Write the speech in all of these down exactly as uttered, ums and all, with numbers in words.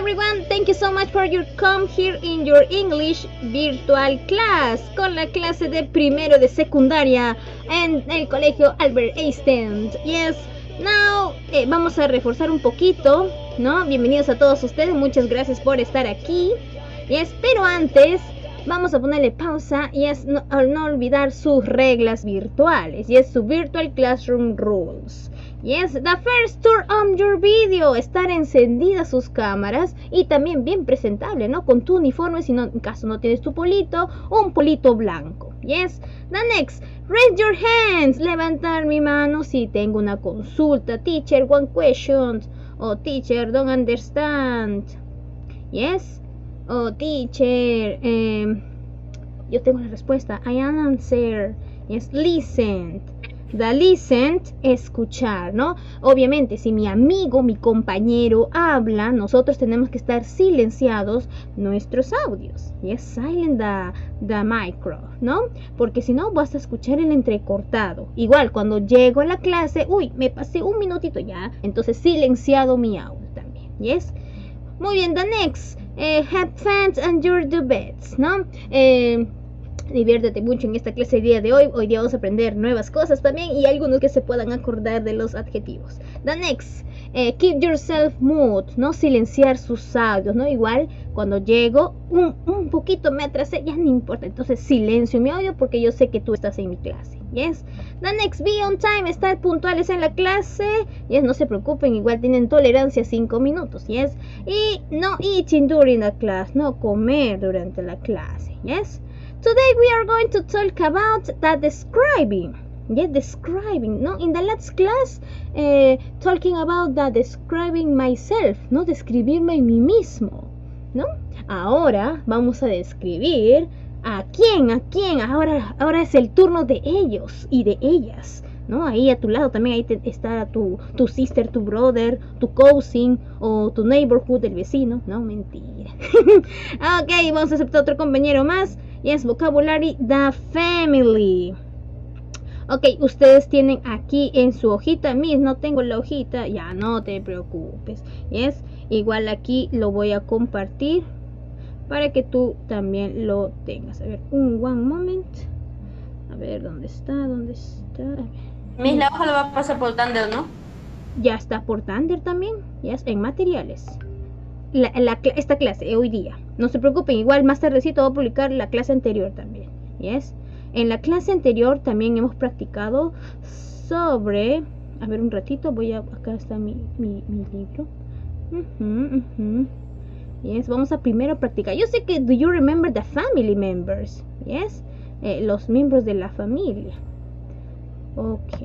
everyone, thank you so much for your come here in your English virtual class con la clase de primero de secundaria en el colegio Albert Einstein. Yes, now eh, vamos a reforzar un poquito, ¿no? Bienvenidos a todos ustedes, muchas gracias por estar aquí. Yes, pero antes vamos a ponerle pausa y es no, no olvidar sus reglas virtuales y es su virtual classroom rules. Yes, the first turn on your video, estar encendidas sus cámaras y también bien presentable, ¿no? Con tu uniforme, si no, en caso no tienes tu polito, un polito blanco. Yes, the next, raise your hands, levantar mi mano si tengo una consulta. Teacher, one question. Oh, teacher, don't understand. Yes, oh, teacher, eh, yo tengo la respuesta. I am answer. Yes, listen. The listen, escuchar, ¿no? Obviamente, si mi amigo, mi compañero habla, nosotros tenemos que estar silenciados nuestros audios. Yes, silent the, the micro, ¿no? Porque si no, vas a escuchar el entrecortado. Igual, cuando llego a la clase, uy, me pasé un minutito ya, entonces silenciado mi audio también. Yes. Muy bien, the next. Eh, have fun and your do bets, ¿no? Eh... Diviértete mucho en esta clase el día de hoy. Hoy día vamos a aprender nuevas cosas también y algunos que se puedan acordar de los adjetivos. The next, eh, keep yourself mute, no silenciar sus audios, ¿no? Igual cuando llego un, un poquito me atrasé, ya no importa. Entonces silencio mi audio porque yo sé que tú estás en mi clase. Yes. The next, be on time, estar puntuales en la clase. Yes, no se preocupen, igual tienen tolerancia a cinco minutos. Yes. Y no eating during the class, no comer durante la clase. Yes. Today we are going to talk about the describing. Yeah, describing, ¿no? In the last class, eh, talking about the describing myself, ¿no? Describirme a mí mismo, ¿no? Ahora vamos a describir a quién, a quién. Ahora, ahora es el turno de ellos y de ellas, ¿no? Ahí a tu lado también ahí te, está tu, tu sister, tu brother, tu cousin o tu neighborhood, el vecino. No, mentira. Ok, vamos a aceptar otro compañero más. Yes, vocabulary, the family. Ok, ustedes tienen aquí en su hojita, mis, no tengo la hojita, ya no te preocupes. Yes, igual aquí lo voy a compartir para que tú también lo tengas. A ver, un one moment. A ver, ¿dónde está? ¿Dónde está? Mis, la hoja lo va a pasar por Thunder, ¿no? Ya está por Thunder también, yes, en materiales. La, la, esta clase, hoy día. No se preocupen, igual más tardecito voy a publicar la clase anterior también. Yes. En la clase anterior también hemos practicado sobre... A ver, un ratito, voy a... Acá está mi, mi, mi libro. Uh-huh, uh-huh. Yes, vamos a primero practicar. Yo sé que, do you remember the family members? Yes. Eh, los miembros de la familia. Ok.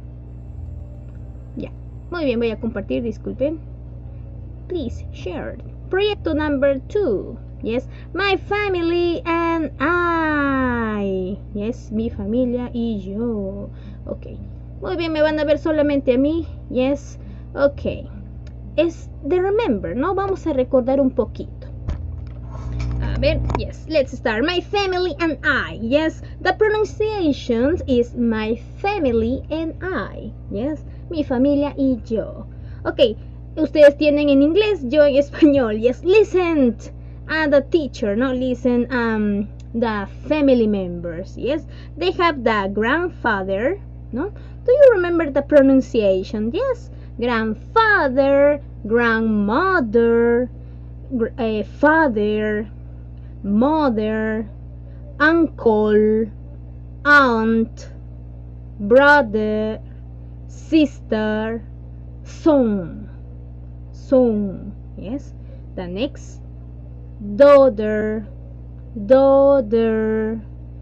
Ya. Muy bien, voy a compartir, disculpen. Please share. Proyecto number two. Yes, my family and I. Yes, mi familia y yo. Ok. Muy bien, me van a ver solamente a mí. Yes. Ok. Es de remember, ¿no? Vamos a recordar un poquito. A ver, yes, let's start. My family and I. Yes, the pronunciation is my family and I. Yes, mi familia y yo. Ok. Ustedes tienen en inglés, yo en español. Yes, listen to the teacher, no? Listen um the family members. Yes, they have the grandfather, no? Do you remember the pronunciation? Yes, grandfather, grandmother, gr uh, father, mother, uncle, aunt, brother, sister, son. Son, yes. The next, daughter, daughter,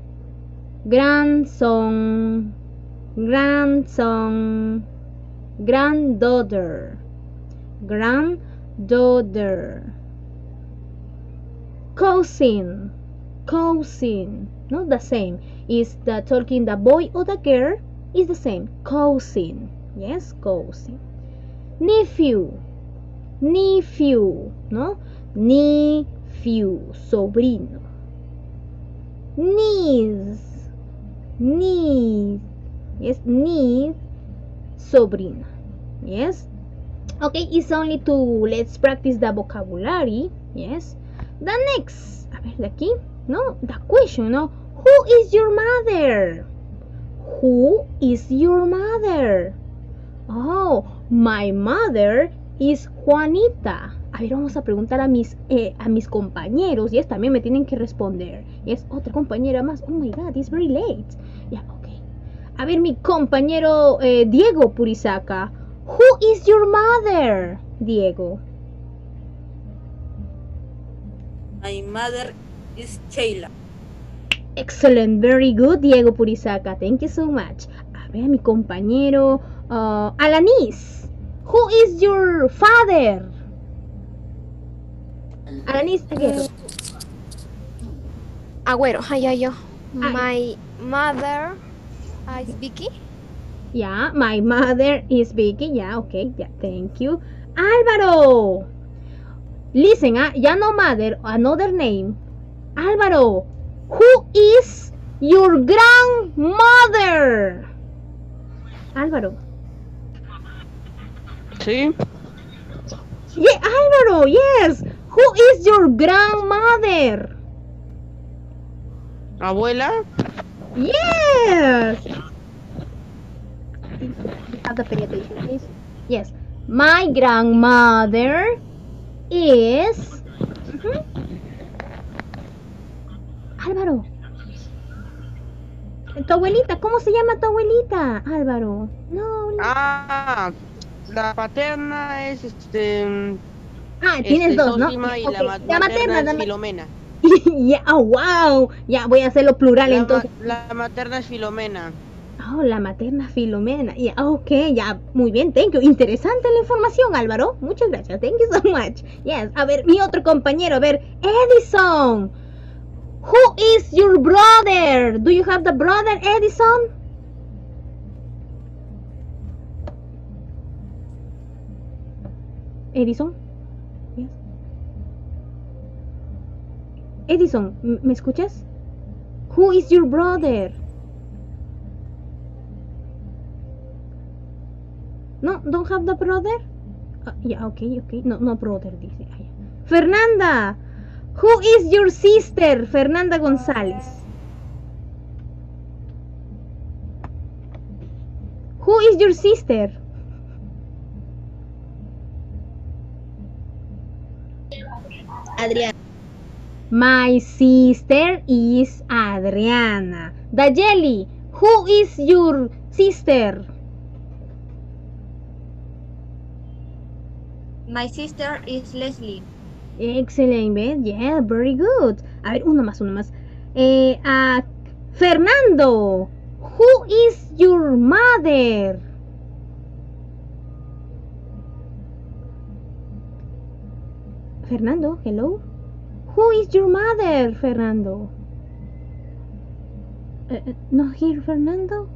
grandson, grandson, granddaughter, granddaughter, cousin, cousin. Not the same. Is the talking the boy or the girl? Is the same. Cousin, yes, cousin. Nephew. Nephew, ¿no? Nephew, sobrino. Niece, niece, yes, niece, sobrina. Yes. Okay, it's only two. Let's practice the vocabulary. Yes. The next. A ver, de aquí. No, the question, no. Who is your mother? Who is your mother? Oh, my mother is Juanita. A ver, vamos a preguntar a mis, eh, a mis compañeros. Yes, también me tienen que responder. Yes, otra compañera más. Oh my God, it's very late. Ya, yeah, ok. A ver, mi compañero eh, Diego Purizaca. Who is your mother, Diego? My mother is Sheila. Excellent, very good, Diego Purizaca. Thank you so much. A ver, mi compañero uh, Alanis. Who is your father? Alanis Aguero. Agüero, ay, ay, yo. Ay. My mother is Vicky. Yeah, my mother is Vicky. Yeah, okay, yeah, thank you. Álvaro. Listen, ah, ya no mother, another name. Álvaro, who is your grandmother? Álvaro. Sí. Yeah, Álvaro, yes. Who is your grandmother? Abuela. Yes. Have to pay attention, please. Yes, my grandmother is. Uh-huh. Álvaro. Tu abuelita, ¿cómo se llama tu abuelita, Álvaro? No. no. Ah, la paterna es este. Ah, tienes este, dos, ¿no? Sósima, y Okay. la, ma La materna, es la ma Filomena. Yeah, oh, wow. Ya, voy a hacerlo plural La, entonces. ma la materna es Filomena. Oh, la materna Filomena. Yeah, ok, ya, muy bien, thank you. Interesante la información, Álvaro. Muchas gracias, thank you so much. Yes, a ver, mi otro compañero, a ver, Edison. Who is your brother? Do you have the brother, Edison? Edison? Yes. Edison, ¿me escuchas? Who is your brother? No, don't have the brother? Uh, yeah, okay, okay. No, no brother, dice. Ah, yeah. Fernanda, who is your sister? Fernanda González. Who is your sister? Adriana. My sister is Adriana. Dayeli, who is your sister? My sister is Leslie. Excellent, ¿ves? Yeah, very good. A ver, uno más, uno más. Eh, uh, Fernando, who is your mother? Fernando, hello? Who is your mother, Fernando? Uh, uh, not here, Fernando?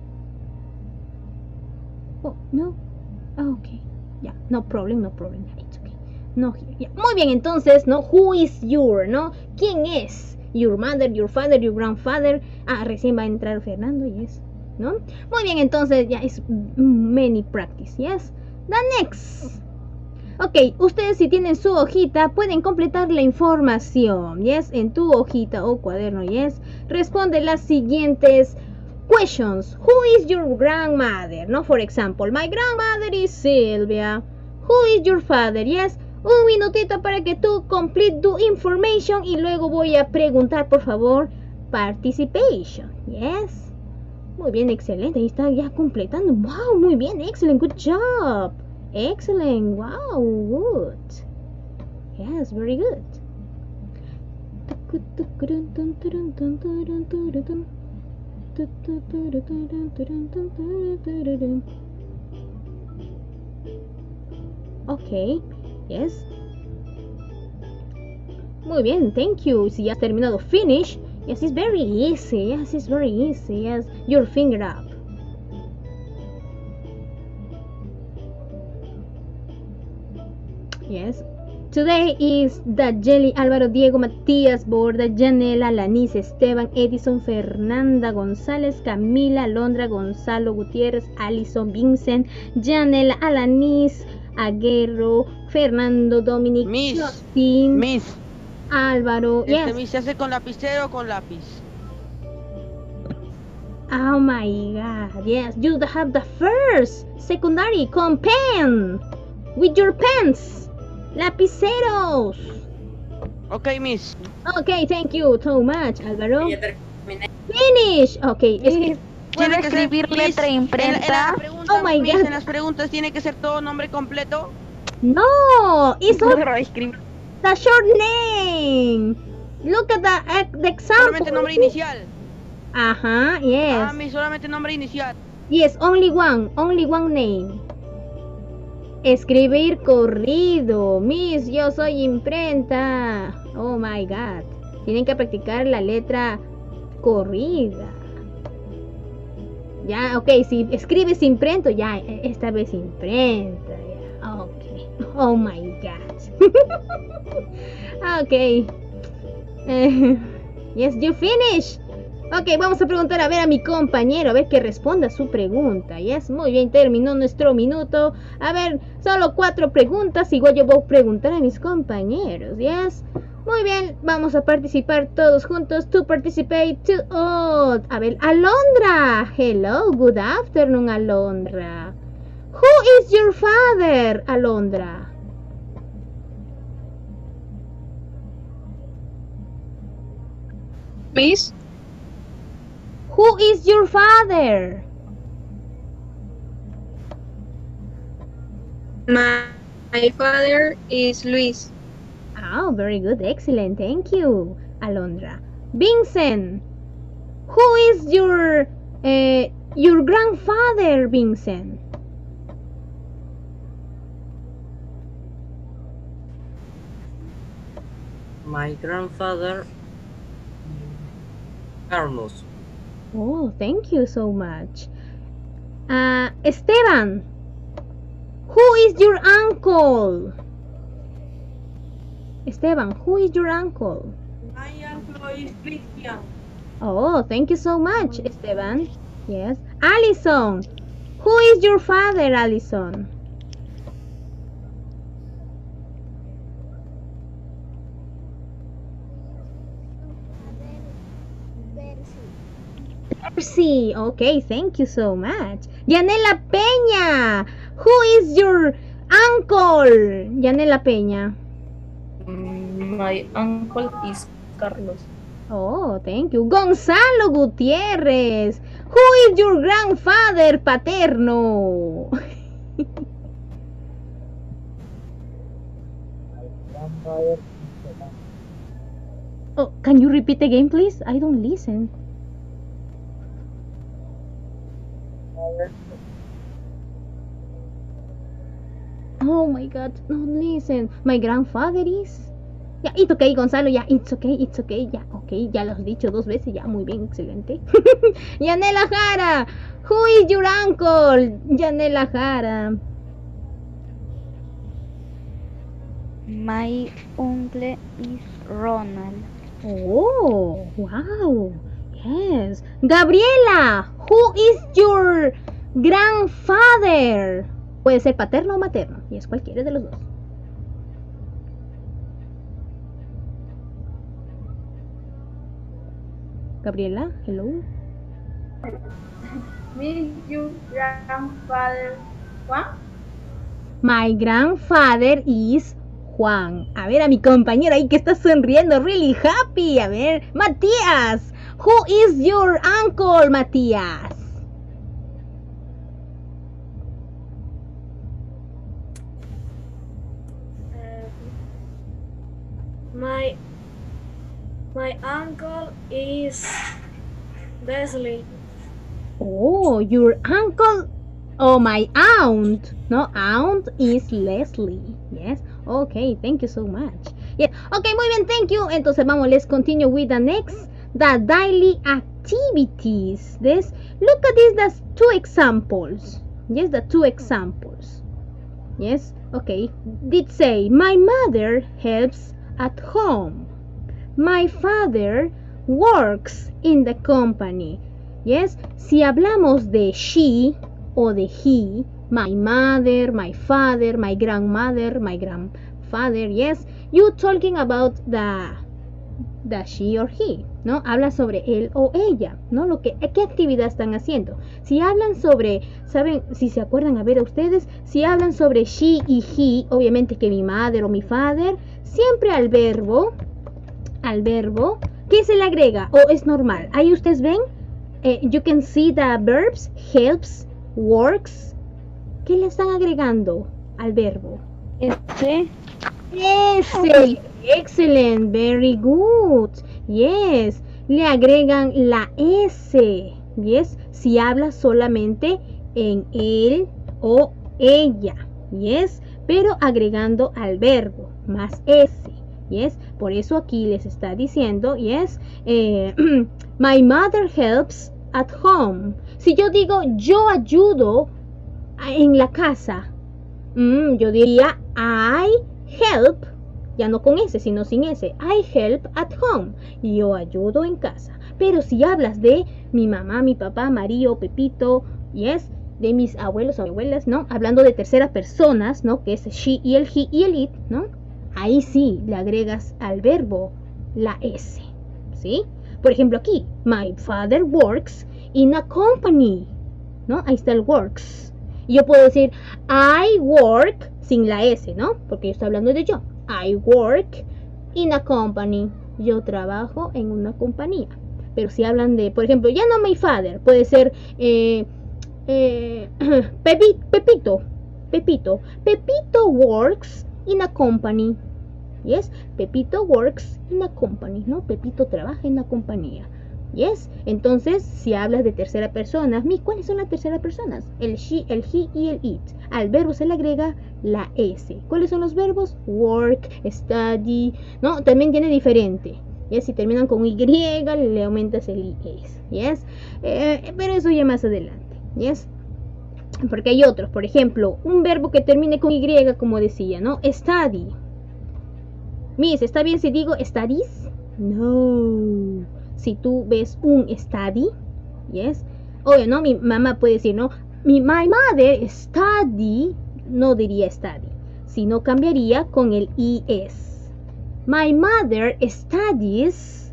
Oh, no. Oh, okay. Yeah, no problem, no problem. It's okay. No here. Yeah. Muy bien, entonces, ¿no? Who is your, ¿no? ¿Quién es? Your mother, your father, your grandfather. Ah, recién va a entrar Fernando, yes. ¿No? Muy bien, entonces, ya es many practice, yes. The next. Ok, ustedes si tienen su hojita pueden completar la información, yes, en tu hojita o cuaderno, yes. Responde las siguientes questions. Who is your grandmother? No, for example, my grandmother is Silvia. Who is your father? Yes. Un minutito para que tú complete tu information y luego voy a preguntar, por favor, participation, yes. Muy bien, excelente, ahí está ya completando. Wow, muy bien, excellent, good job. Excellent, wow, good. Yes, very good. Okay, yes. Muy bien, thank you. Si ya has terminado, finish. Yes, it's very easy. Yes, it's very easy. Yes, your finger up. Yes. Today is Dayeli, Álvaro, Diego, Matías, Borda, Janela, Lanis, Esteban, Edison, Fernanda, González, Camila, Londra, Gonzalo, Gutiérrez, Alison, Vincent, Janela, Alanis, Aguerro, Fernando, Dominic, Miss. Justin, Miss. Álvaro. Este Yes. Miss se hace con lapicero o con lápiz. Oh my god. Yes, you have the first secondary con pen. With your pens. Lapiceros. Ok, Miss. Okay, thank you so much, Álvaro. Ya terminé. Finish. Okay, es que ¿Puedo Tiene que ser, escribir Miss, letra en, en imprenta? la pregunta, Oh my Miss, God. en las preguntas tiene que ser todo nombre completo. no, it's not Pero escribir. the short name. Look at the, uh, the example. Solamente nombre inicial. Ajá, yes. Ah, Miss, solamente nombre inicial. Yes, only one, only one name. Escribir corrido. Miss, yo soy imprenta. Oh my god. Tienen que practicar la letra corrida. Ya, ok, si escribes imprento, ya, esta vez imprenta. Ya, ok. Oh my god. Ok. Eh, yes, you finish. Ok, vamos a preguntar a ver a mi compañero, a ver que responda su pregunta. Yes, muy bien, terminó nuestro minuto. A ver, solo cuatro preguntas. Igual yo voy a preguntar a mis compañeros. Yes, muy bien, vamos a participar todos juntos. To participate to all. A ver, Alondra. Hello, good afternoon, Alondra. Who is your father, Alondra? Miss, Who is your father? my, my father is Luis. Oh, very good, excellent, thank you, Alondra. Vincent, who is your uh, your grandfather, Vincent? My grandfather, Carlos. Oh, thank you so much. Uh, Esteban, who is your uncle? Esteban, who is your uncle? My uncle is Christian. Oh, thank you so much, Esteban. Yes. Alison, who is your father, Alison? Percy. Okay, thank you so much. Yanela Peña, who is your uncle? Yanela Peña. My uncle is Carlos. Oh, thank you. Gonzalo Gutiérrez, who is your grandfather paterno? Oh, can you repeat again, please? I don't listen. Oh my god, no listen. My grandfather is. Ya, it's okay, Gonzalo, ya, it's okay, it's okay, ya, ok, ya lo has dicho dos veces, ya, muy bien, excelente. Yanela Jara, who is your uncle? Yanela Jara. My uncle is Ronald. Oh, wow, yes. Gabriela, who is your grandfather? Puede ser paterno o materno, y es cualquiera de los dos. Gabriela, hello. Me, your grandfather, Juan? My grandfather is Juan. A ver, a mi compañero ahí que está sonriendo, really happy. A ver, Matías, who is your uncle, Matías? My my uncle is Leslie. Oh, your uncle. Oh, my aunt. No, aunt is Leslie. Yes. Okay, thank you so much. Yes. Okay, muy bien, thank you. Entonces vamos, let's continue with the next, the daily activities. This, look at this, that's two examples. Yes, the two examples. Yes. Okay. Did say, my mother helps at home. My father works in the company. Yes, si hablamos de she o de he, My mother, my father, my grandmother, my grandfather. Yes, you talking about the, the she or he, ¿no? Habla sobre él o ella, ¿no? Lo que, ¿qué actividad están haciendo? Si hablan sobre, ¿saben? Si se acuerdan, a ver a ustedes, si hablan sobre she y he, obviamente que mi mother o mi father, siempre al verbo, al verbo, ¿qué se le agrega? O es normal. Ahí ustedes ven, eh, you can see the verbs, helps, works. ¿Qué le están agregando al verbo? Este. Ese, excellent, very good. Yes, le agregan la S. Yes, si habla solamente en él o ella. Yes, pero agregando al verbo más S. Yes, por eso aquí les está diciendo, yes, eh, my mother helps at home. Si yo digo yo ayudo en la casa, mm, yo diría I help, ya no con S, sino sin S. I help at home. Yo ayudo en casa. Pero si hablas de mi mamá, mi papá, Mario, Pepito, yes, de mis abuelos o abuelas, ¿no? Hablando de terceras personas, ¿no? Que es she y el he y el it, ¿no? Ahí sí le agregas al verbo la S, ¿sí? Por ejemplo aquí, my father works in a company, ¿no? Ahí está el works. Y yo puedo decir I work sin la S, ¿no? Porque yo estoy hablando de yo. I work in a company. Yo trabajo en una compañía. Pero si hablan de, por ejemplo, ya no my father, puede ser eh, eh, Pepi, Pepito. Pepito. Pepito works in a company. Yes, Pepito works in a company, ¿no? Pepito trabaja en una compañía. Yes, entonces si hablas de tercera persona, ¿cuáles son las terceras personas? El she, el he y el it. Al verbo se le agrega la S. ¿Cuáles son los verbos? Work, study, ¿no? También tiene diferente. Yes, si terminan con Y, le aumentas el I S. Yes, eh, pero eso ya más adelante. Yes, porque hay otros. Por ejemplo, un verbo que termine con Y, como decía, ¿no? Study. Miss, ¿está bien si digo studies? No. Si tú ves un study, yes, obvio, ¿no? Mi mamá puede decir, ¿no? Mi, my mother study, no diría study, sino cambiaría con el es. My mother studies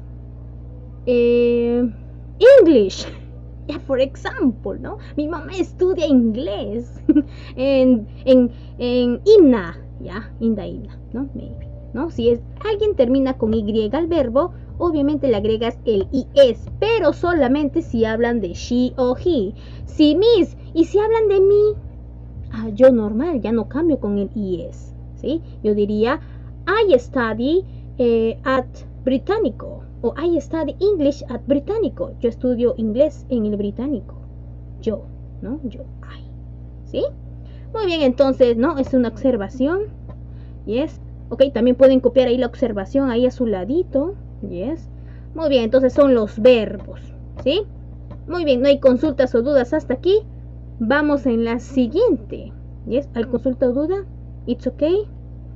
eh, English. Yeah, for example, ¿no? Mi mamá estudia inglés en, en, en Inna, ya, yeah, Inda, Inna, ¿no? Maybe, ¿no? Si es, alguien termina con Y al verbo, obviamente le agregas el is, pero solamente si hablan de she o he. Si miss, y si hablan de mí, ah, yo normal, ya no cambio con el is, ¿sí? Yo diría, I study eh, at Británico, o I study English at Británico. Yo estudio inglés en el Británico. Yo, ¿no? Yo, I, ¿sí? Muy bien, entonces, ¿no? Es una observación, yes. Ok, también pueden copiar ahí la observación, ahí a su ladito. Yes. Muy bien, entonces son los verbos, ¿sí? Muy bien, no hay consultas o dudas hasta aquí. Vamos en la siguiente. Yes, ¿al consulta o duda? It's okay.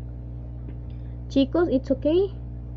Chicos, it's okay.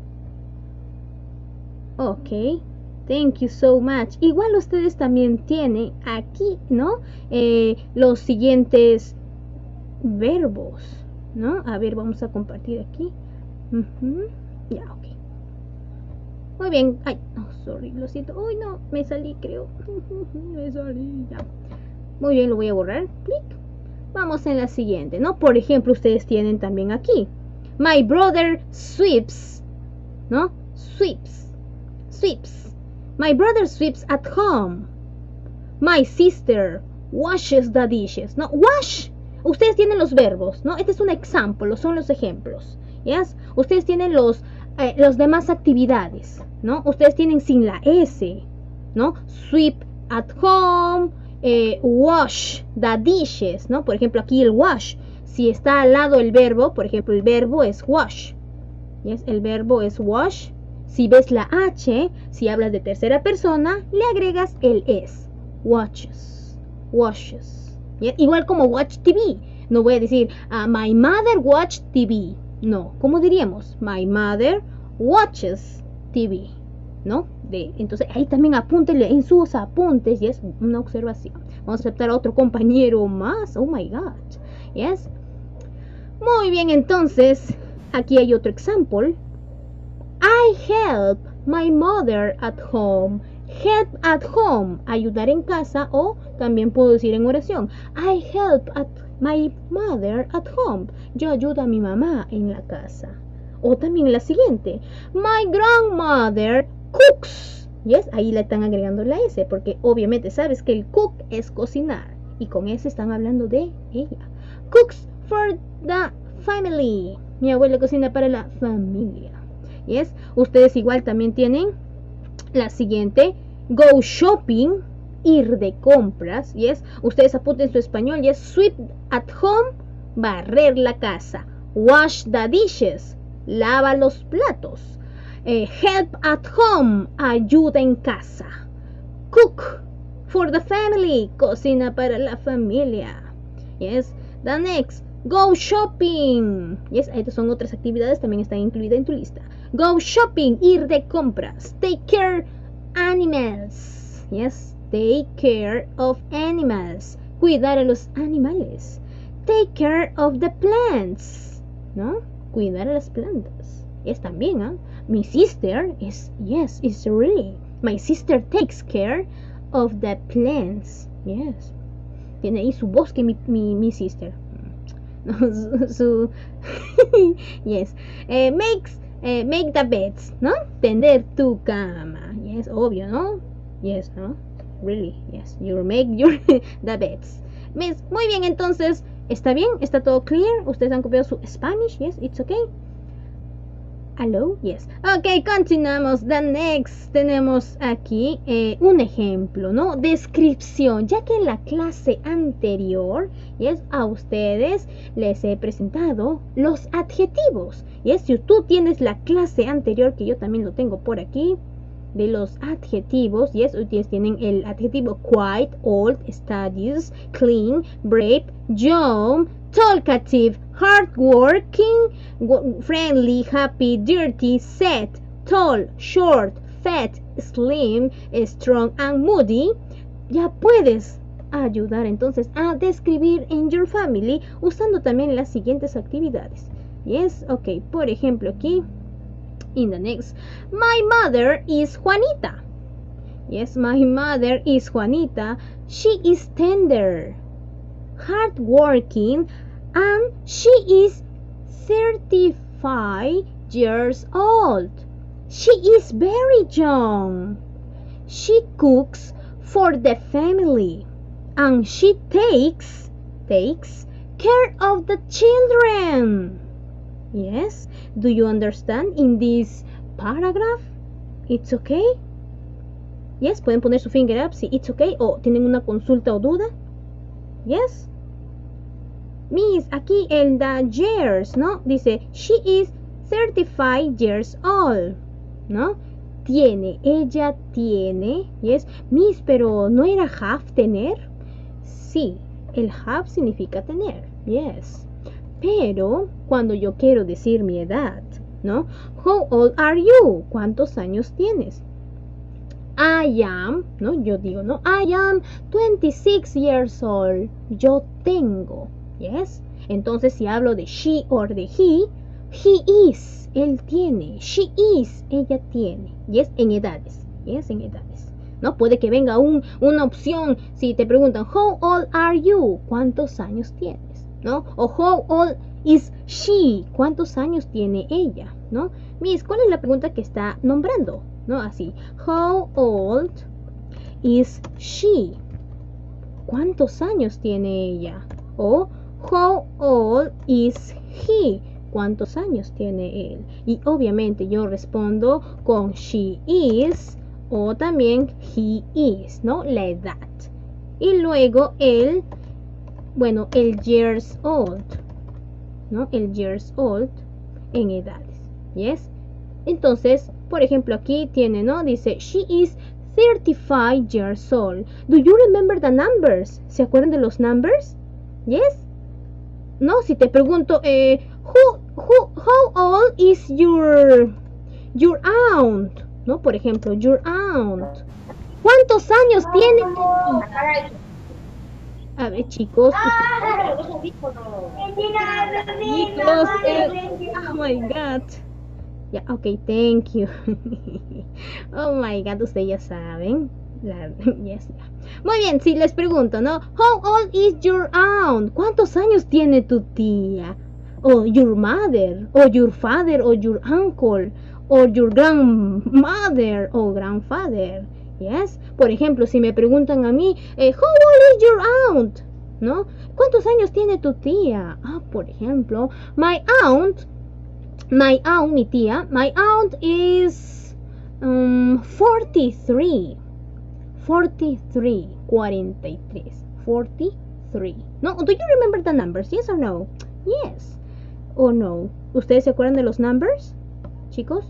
Ok, thank you so much. Igual ustedes también tienen aquí, ¿no? Eh, los siguientes verbos, ¿no? A ver, vamos a compartir aquí. Uh-huh. Ya, yeah, ok. Muy bien, ay, no, sorry, lo siento. Uy, no, me salí, creo. Me salí, ya. Muy bien, lo voy a borrar. Clic. Vamos en la siguiente, ¿no? Por ejemplo, ustedes tienen también aquí. My brother sweeps, ¿no? Sweeps, sweeps. My brother sweeps at home. My sister washes the dishes, ¿no? Wash. Ustedes tienen los verbos, ¿no? Este es un ejemplo, son los ejemplos. ¿Yes? Ustedes tienen los Eh, las demás actividades, ¿no? Ustedes tienen sin la S, ¿no? Sweep at home, eh, wash the dishes, ¿no? Por ejemplo, aquí el wash, si está al lado el verbo, por ejemplo, el verbo es wash, ¿yes? El verbo es wash. Si ves la H, si hablas de tercera persona, le agregas el es, watches, washes, ¿yes? Igual como watch T V, no voy a decir, uh, my mother watched T V. No, ¿cómo diríamos? My mother watches T V. ¿no? De, entonces ahí también apúntenle en sus apuntes, y es una observación. Vamos a aceptar a otro compañero más. Oh my god. Yes. Muy bien, entonces aquí hay otro ejemplo. I help my mother at home. Help at home, ayudar en casa, o también puedo decir en oración. I help at my mother at home. Yo ayudo a mi mamá en la casa. O también la siguiente. My grandmother cooks. Yes, ahí le están agregando la S, porque obviamente sabes que el cook es cocinar, y con S están hablando de ella. Cooks for the family. Mi abuela cocina para la familia. Yes, ustedes igual también tienen la siguiente. Go shopping, ir de compras. Yes, ustedes apunten su español. Yes, sweep at home, barrer la casa. Wash the dishes, lava los platos. Eh, help at home, ayuda en casa. Cook for the family, cocina para la familia. Yes, the next, go shopping. Yes, estas son otras actividades, también están incluidas en tu lista. Go shopping, ir de compras. Take care animals. Yes, take care of animals, cuidar a los animales. Take care of the plants, ¿no? Cuidar a las plantas. Es también, ¿ah? ¿eh? My sister is, yes, it's really. My sister takes care of the plants. Yes. Tiene ahí su bosque, mi, mi, mi sister. No, su, su yes. Eh, makes, eh, make the beds, ¿no? Tender tu cama. Yes, obvio, ¿no? Yes, ¿no? Really, yes. You make your the beds. Miss, muy bien, entonces, ¿está bien? ¿Está todo clear? ¿Ustedes han copiado su Spanish? Yes, it's okay. Hello, yes. Ok, continuamos. The next, tenemos aquí eh, un ejemplo, ¿no? Descripción, ya que en la clase anterior, yes, a ustedes les he presentado los adjetivos. Yes, si tú tienes la clase anterior, que yo también lo tengo por aquí, de los adjetivos, yes, ustedes tienen el adjetivo quiet, old, studious, clean, brave, young, talkative, hardworking, friendly, happy, dirty, sad, tall, short, fat, slim, strong and moody. Ya puedes ayudar entonces a describir en your family usando también las siguientes actividades. Yes, ok, por ejemplo aquí, in the next, my mother is Juanita. Yes, my mother is Juanita. She is tender, hardworking, and she is thirty-five years old. She is very young. She cooks for the family, and she takes takes care of the children. Yes, do you understand in this paragraph? It's okay? Yes, pueden poner su finger up si it's okay, o tienen una consulta o duda. Yes. Miss, aquí en the years, ¿no? Dice, she is thirty-five years old, ¿no? Tiene, ella tiene, yes. Miss, pero ¿no era have tener? Sí, el have significa tener, yes. Pero cuando yo quiero decir mi edad, ¿no? How old are you? ¿Cuántos años tienes? I am, ¿no? Yo digo, ¿no? I am twenty-six years old. Yo tengo. Yes. Entonces si hablo de she or de he, he is, él tiene. She is, ella tiene. Yes, en edades. Yes, en edades. ¿No? Puede que venga un, una opción si te preguntan, how old are you? ¿Cuántos años tienes? ¿No? O how old is she? ¿Cuántos años tiene ella? ¿No? Miss, ¿cuál es la pregunta que está nombrando? ¿No? Así. How old is she? ¿Cuántos años tiene ella? O how old is he? ¿Cuántos años tiene él? Y obviamente yo respondo con she is o también he is, ¿no? La edad. Y luego el, bueno, el years old, ¿no? El years old en edades. Yes. Entonces, por ejemplo, aquí tiene, ¿no? Dice, she is thirty-five years old. Do you remember the numbers? ¿Se acuerdan de los numbers? Yes. No, si te pregunto, eh, who, who, how old is your, your aunt? ¿no? Por ejemplo, your aunt. ¿Cuántos años tiene tu tía? A ver, chicos. Chicos, eh, oh my god. Ya, yeah, ok, thank you. Oh my god, ustedes ya saben. La, yes, yeah. Muy bien, si les pregunto, ¿no? How old is your aunt? ¿Cuántos años tiene tu tía? O your mother, o your father, o your uncle, o your grandmother, o grandfather. Yes. Por ejemplo, si me preguntan a mí, eh, how old is your aunt? ¿No? ¿Cuántos años tiene tu tía? Ah, por ejemplo, my aunt, my aunt, mi tía, my aunt is um, forty-three. forty-three, cuarenta y tres, forty-three. No, do you remember the numbers? Yes or no? Yes or no. ¿Ustedes se acuerdan de los numbers, chicos?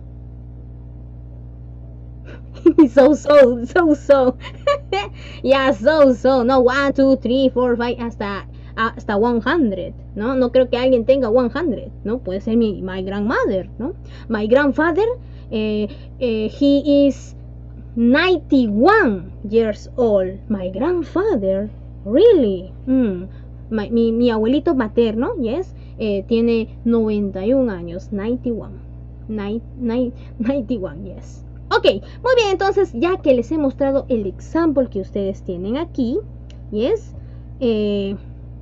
so, so, so, so. Yeah, so, so. No, one, two, three, four, five, hasta, hasta one hundred, ¿no? No creo que alguien tenga one hundred, ¿no? Puede ser mi, my grandmother, ¿no? My grandfather, eh, eh, he is ninety-one years old. My grandfather, really? Mm. My, mi, mi abuelito materno, yes, eh, tiene noventa y un años, ninety-one. ninety-one, yes. Ok, muy bien, entonces ya que les he mostrado el example que ustedes tienen aquí, yes, eh,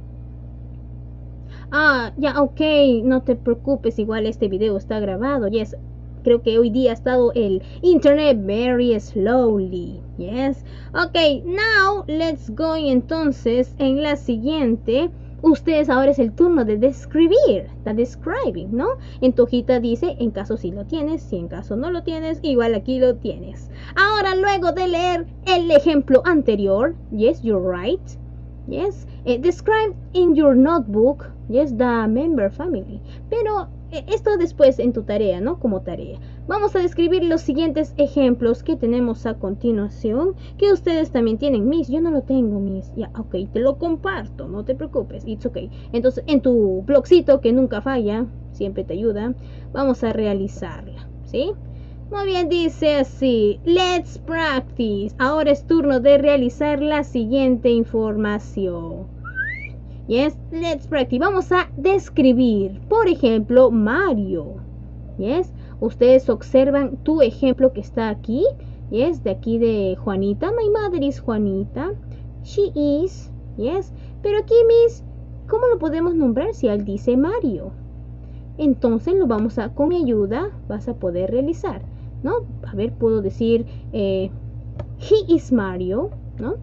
ah, ya, ok, no te preocupes, igual este video está grabado, yes. Creo que hoy día ha estado el internet very slowly. Yes. Ok, now let's go. Entonces, en la siguiente, ustedes ahora es el turno de describir. The describing, ¿no? En tu hojita dice, en caso si lo tienes, si en caso no lo tienes, igual aquí lo tienes. Ahora, luego de leer el ejemplo anterior, yes, you're right. Yes. Eh, describe in your notebook, yes, the member family. Pero esto después en tu tarea, ¿no? Como tarea. Vamos a describir los siguientes ejemplos que tenemos a continuación, que ustedes también tienen. Miss, yo no lo tengo, Miss. Ya, ok, te lo comparto, no te preocupes. It's okay. Entonces, en tu blogcito, que nunca falla, siempre te ayuda, vamos a realizarla, ¿sí? Muy bien, dice así. Let's practice. Ahora es turno de realizar la siguiente información. Yes, let's practice. Vamos a describir, por ejemplo, Mario. Yes, ustedes observan tu ejemplo que está aquí. Yes, de aquí de Juanita. My mother is Juanita. She is. Yes, pero aquí, Miss, ¿cómo lo podemos nombrar si él dice Mario? Entonces lo vamos a, con mi ayuda, vas a poder realizar, ¿no? A ver, puedo decir, eh, he is Mario, ¿no?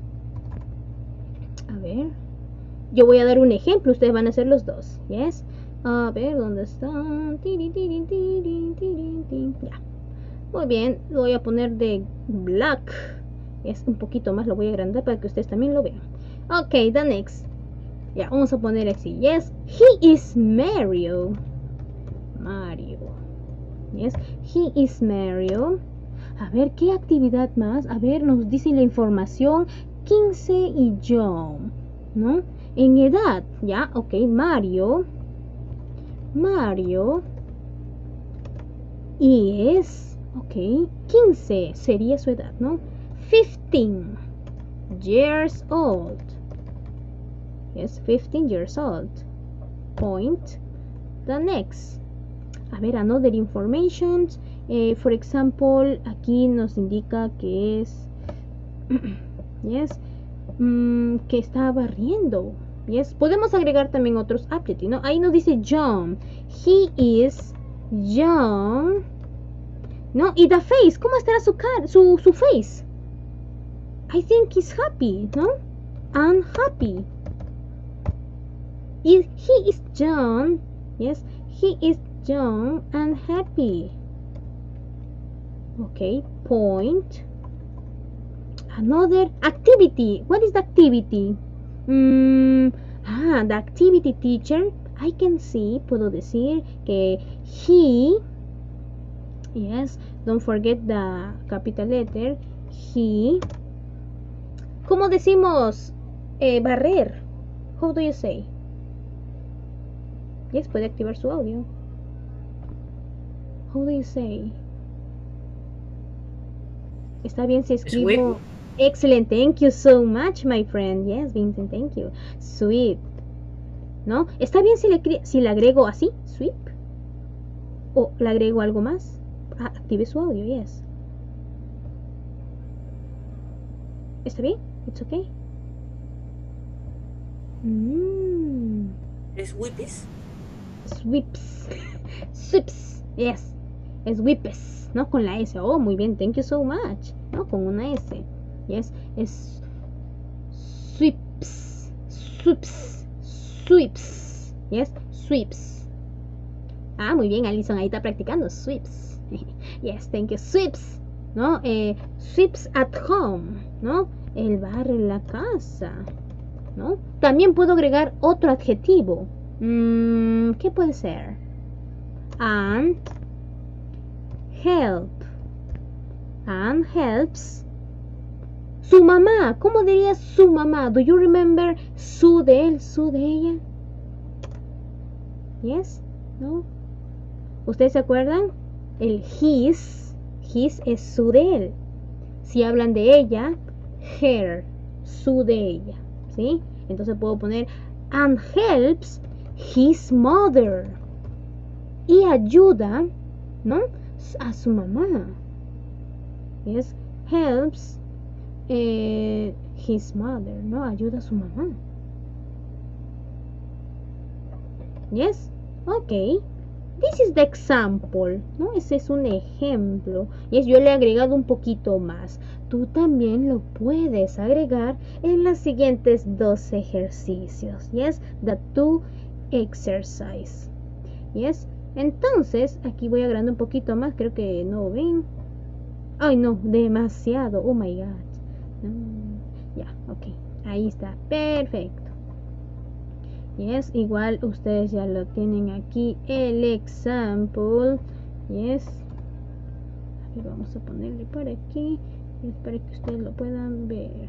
A ver. Yo voy a dar un ejemplo, ustedes van a hacer los dos, ¿yes? A ver, ¿dónde están? Ya. Muy bien, lo voy a poner de black. Es un poquito más, lo voy a agrandar para que ustedes también lo vean. Ok, the next. Ya, vamos a poner así, yes. He is Mario. Mario. Yes, he is Mario. A ver, ¿qué actividad más? A ver, nos dice la información quince y John, ¿no? En edad, ya, ok, Mario, Mario is, ok, quince sería su edad, ¿no? fifteen years old, yes, fifteen years old, point, the next. A ver, another information, eh, for example, aquí nos indica que es, yes, mm, que está barriendo. Yes. Podemos agregar también otros adjetivos, ¿no? Ahí nos dice John. He is John. ¿No? Y the face. ¿Cómo estará su cara? Su, su face. I think he's happy, ¿no? Unhappy. He is John. Yes. He is John and happy. Okay. Point. Another activity. What is the activity? Mm, ah, the activity teacher. I can see, puedo decir que he, yes, don't forget the capital letter, he. ¿Cómo decimos eh, barrer? How do you say? Yes, puede activar su audio. How do you say? Está bien si escribo... Excellent, thank you so much, my friend. Yes, Vincent, thank you. Sweep. ¿No? ¿Está bien si le, si le agrego así? Sweep. ¿O le agrego algo más? Ah, active su audio, yes. ¿Está bien? It's okay. Mm. ¿Sweeps? Sweeps. Sweeps. Yes. Sweeps. ¿No? Con la S. Oh, muy bien. Thank you so much. ¿No? Con una S. Yes. Es sweeps. Sweeps. Sweeps. Yes. Sweeps. Ah, muy bien, Alison. Ahí está practicando. Sweeps. Yes, thank you. Sweeps. ¿No? Eh, sweeps at home. ¿No? El barrio, la casa. ¿No? También puedo agregar otro adjetivo. Mm, ¿Qué puede ser? And help. And helps. Su mamá. ¿Cómo diría su mamá? Do you remember su de él, su de ella? Yes? ¿No? ¿Ustedes se acuerdan? El his. His es su de él. Si hablan de ella, her. Su de ella. ¿Sí? Entonces puedo poner and helps his mother. Y ayuda, ¿no? A su mamá. Yes, helps eh, his mother, ¿no? Ayuda a su mamá. Yes, okay. This is the example, ¿no? Ese es un ejemplo. Yes, yo le he agregado un poquito más. Tú también lo puedes agregar en los siguientes dos ejercicios. Yes, the two exercise. Yes, entonces aquí voy agregando un poquito más. Creo que no ven. Ay, no, demasiado. Oh my god. Mm, ya, ok. Ahí está, perfecto. Yes, igual ustedes ya lo tienen aquí el example. Yes. Y vamos a ponerle por aquí. Es para que ustedes lo puedan ver.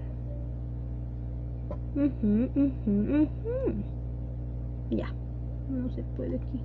Uh-huh, uh-huh, uh-huh. Ya. No se puede aquí.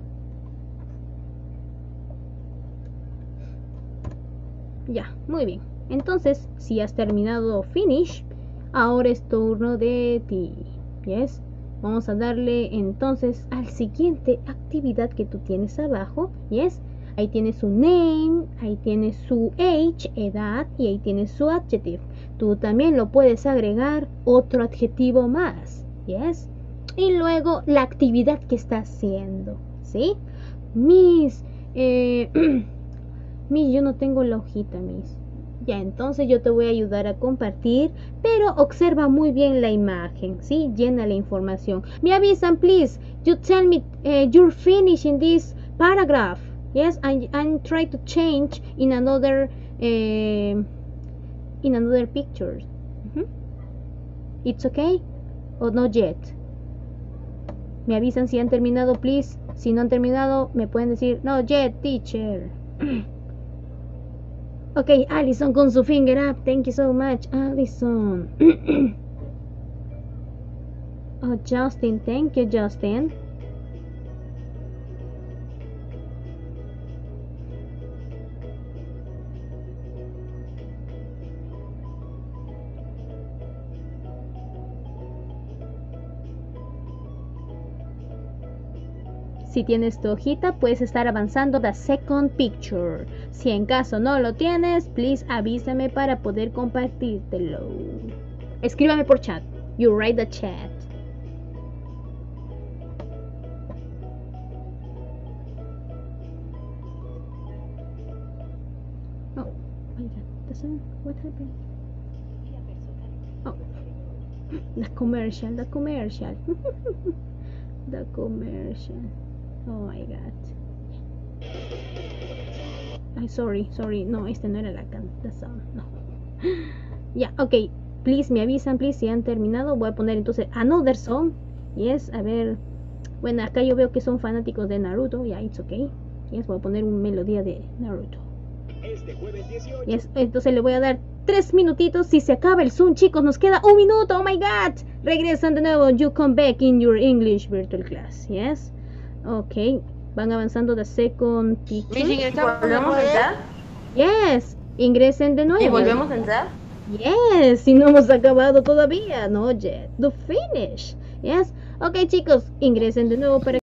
Ya, muy bien. Entonces, si has terminado finish, ahora es turno de ti. Yes. Vamos a darle entonces al siguiente actividad que tú tienes abajo. Yes. Ahí tienes su name, ahí tienes su age, edad, y ahí tienes su adjective. Tú también lo puedes agregar otro adjetivo más. Yes. Y luego la actividad que está haciendo. ¿Sí? Miss, eh, Miss, yo no tengo la hojita, Miss. Ya, entonces yo te voy a ayudar a compartir, pero observa muy bien la imagen, ¿sí? Llena la información. Me avisan, please. You tell me uh, you're finishing this paragraph. Yes, I, I'm trying to change in another uh, in another picture. Uh-huh. It's okay? Or not yet? Me avisan si han terminado, please. Si no han terminado, me pueden decir, no yet, teacher. Ok, Alison con su finger up. Thank you so much, Alison. Oh, Justin. Thank you, Justin. Si tienes tu hojita, puedes estar avanzando the second picture. Si en caso no lo tienes, please avísame para poder compartírtelo. Escríbame por chat. You write the chat. Oh, my God. That's not what happened. Oh, the commercial, the commercial. The commercial. Oh my god. Ay, sorry, sorry. No, este no era la canción. No. Ya, yeah, ok. Please, me avisan, please, si han terminado. Voy a poner entonces another song. Yes, a ver. Bueno, acá yo veo que son fanáticos de Naruto. Ya, yeah, it's ok. Yes, voy a poner una melodía de Naruto. Este jueves dieciocho. Yes, entonces le voy a dar tres minutitos. Si se acaba el Zoom, chicos, nos queda un minuto. Oh my god. Regresan de nuevo. You come back in your English virtual class. Yes. Ok. Van avanzando the second picture. Mis ingresados, ¿no? ¿Volvemos ya? Yes. Ingresen de nuevo. ¿Y volvemos a entrar? Yes, si no hemos acabado todavía, no yet. To finish. Yes. Ok, chicos, ingresen de nuevo para